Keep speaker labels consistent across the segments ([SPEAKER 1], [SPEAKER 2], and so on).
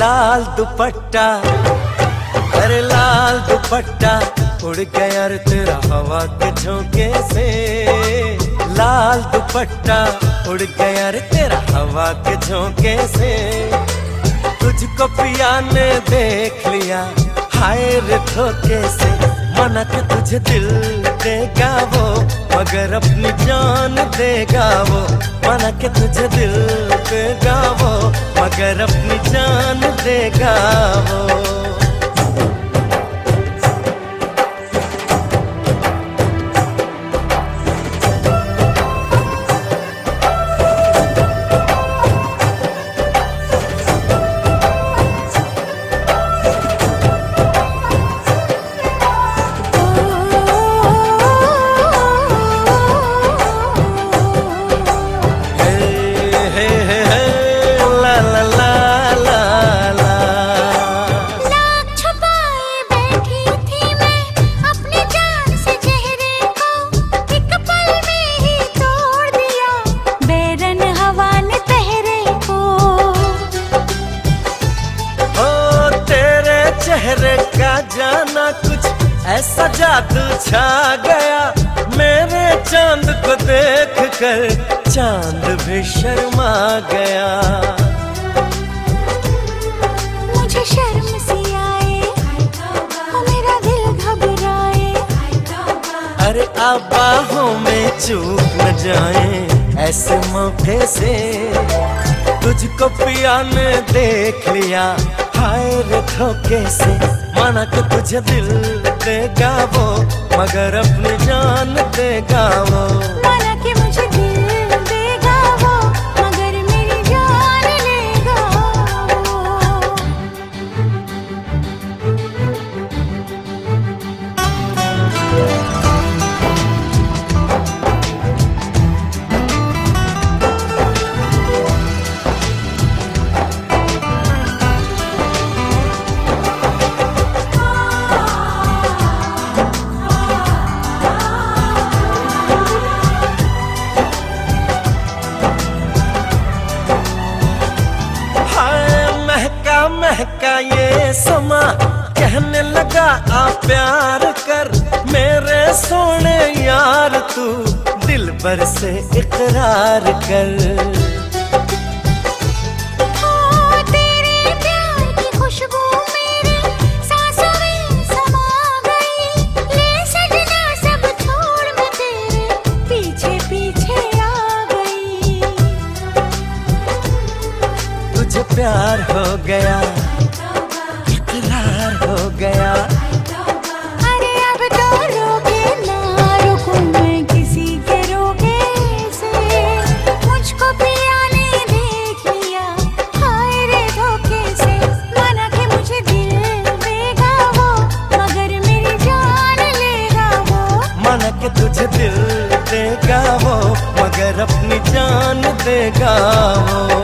[SPEAKER 1] लाल दुपट्टा, अरे लाल दुपट्टा उड़ गया रे तेरा हवा के झोंके से। लाल दुपट्टा उड़ गया रे तेरा हवा के झोंके से। तुझको पिया ने देख लिया हाय रे धोखे से। मना के तुझे दिल देगा वो मगर अपनी जान देगा वो। मना के तुझे दिल देगा वो मगर अपनी जान देगा वो। चेहरे का जाना कुछ ऐसा जादू छा गया। मेरे चांद को देख कर चांद भी शर्मा गया।
[SPEAKER 2] मुझे शर्म सी आए और मेरा दिल घबराए।
[SPEAKER 1] अरे आप बाहों में चूक न जाए ऐसे मौके से। तुझको पिया ने देख लिया हाय रे धोखे से। माना कि तुझे दिल देगा वो मगर अपनी जान देगा वो।
[SPEAKER 2] माना कि मुझे दिल देगा वो मगर मेरी जान लेगा वो।
[SPEAKER 1] महका ये समा कहने लगा आ प्यार कर। मेरे सोने यार तू दिल भर से इकरार कर।
[SPEAKER 2] तेरे प्यार की खुशबू मेरी सांसों में समा गई। ले सजना सब छोड़ मैं तेरे पीछे पीछे आ गई।
[SPEAKER 1] तुझे प्यार हो गया इकरार हो गया।
[SPEAKER 2] अरे अब तो रोके ना रुकूं मैं किसी के रोके से। मुझको पिया ने देख लिया हाय रे धोखे से। माना कि मुझे दिल देगा वो मगर मेरी जान लेगा वो।
[SPEAKER 1] माना कि तुझे दिल देगा वो मगर अपनी जान देगा वो।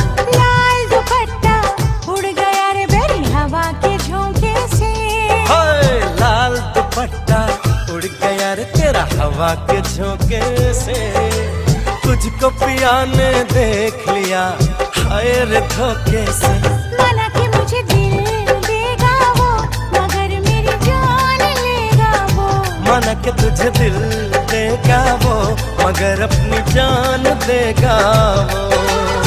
[SPEAKER 1] उड़ गया रे तेरा हवा के झोंके से। तुझको पिया ने देख लिया हाय रे धोखे से।
[SPEAKER 2] माना कि मुझे दिल देगा वो मगर मेरी जान लेगा वो।
[SPEAKER 1] माना कि तुझे दिल देगा वो मगर अपनी जान देगा वो।